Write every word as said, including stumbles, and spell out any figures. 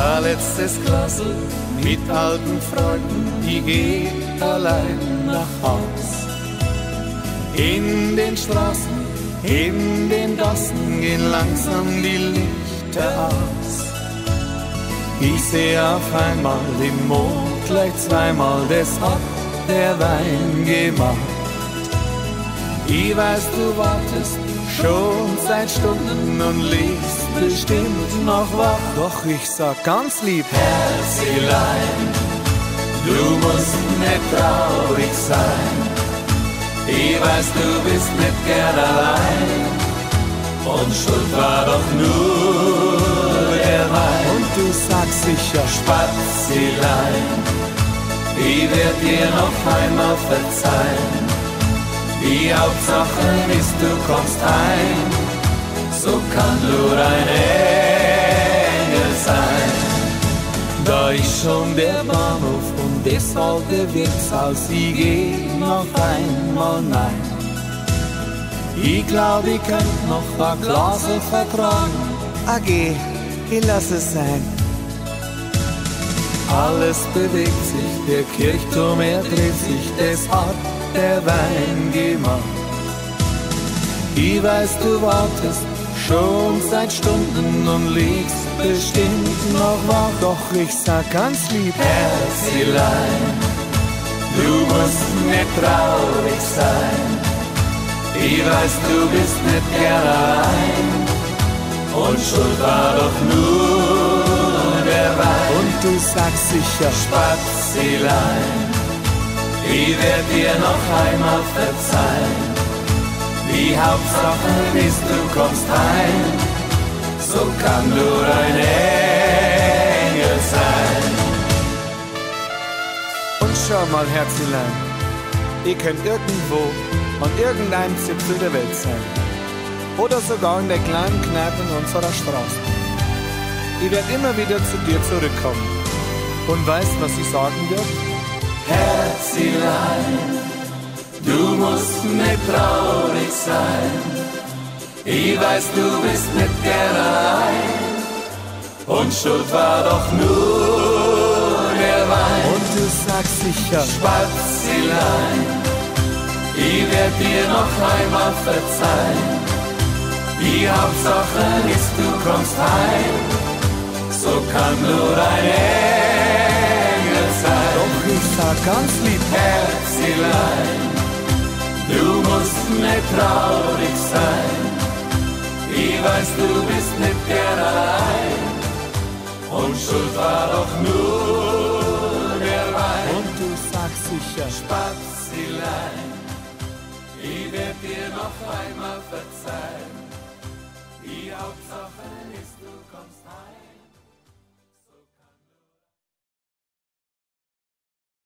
Ein letztes Glas mit alten Freunden, ich geh allein nach Haus. In den Straßen, in den Gassen gehen langsam die Lichter aus. Ich seh auf einmal im Mond gleich zweimal, das hat der Wein gemacht. Ich weiß, du wartest schon seit Stunden und liegst bestimmt noch wach. Doch ich sag ganz lieb, Herzelein, du musst nicht traurig sein. Ich weiß, du bist nicht gern allein und schuld war doch nur der Wein. Und du sagst sicher, Spatzelein, ich werd dir noch einmal verzeihen. Die Hauptsache ist, du kommst heim, so kann nur ein Engel sein. Da ist schon der Bahnhof und das alte Wirtshaus, ich geh noch einmal nein. Ich glaub, ich könnt noch ein Glas vertragen. Ah, geh, ich lass es sein. Alles bewegt sich, der Kirchturm, er dreht sich, das hat der Wein gemacht. Ich weiß, du wartest schon seit Stunden und liegst bestimmt noch wach. Doch ich sag ganz lieb, Herzelein, du musst nicht traurig sein. Ich weiß, du bist nicht gern allein und schuld war doch nur der Wein. Und du sagst sicher, Spatzelein, ich werd dir noch einmal verzeihen. Die Hauptsache ist, du kommst heim, so kann nur ein Engel sein. Und schau mal, Herzelein, ihr könnt irgendwo an irgendeinem Zipfel der Welt sein. Oder sogar in der kleinen Kneipe in unserer Straße. Ich werd immer wieder zu dir zurückkommen. Und weißt, was ich sagen wird? Herzelein, du musst nicht traurig sein. Ich weiß, du bist nicht gern allein und schuld war doch nur der Wein. Und du sagst sicher, Spatzelein, ich werd dir noch einmal verzeihen. Die Hauptsache ist, du kommst heim, so kann nur ein Engel sein. Doch ich sag ganz lieb, Herzelein, du musst nicht traurig sein. Ich weiß, du bist nicht gern allein und schuld war doch nur der Wein. Und du sagst sicher, Spatzelein, ich werd dir noch einmal verzeihen.